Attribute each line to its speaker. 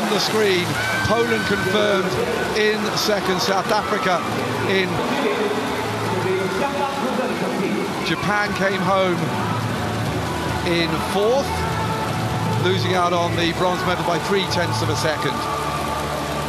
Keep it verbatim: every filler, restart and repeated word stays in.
Speaker 1: on the screen. Poland confirmed in second, South Africa in. Japan came home in fourth, losing out on the bronze medal by three tenths of a second.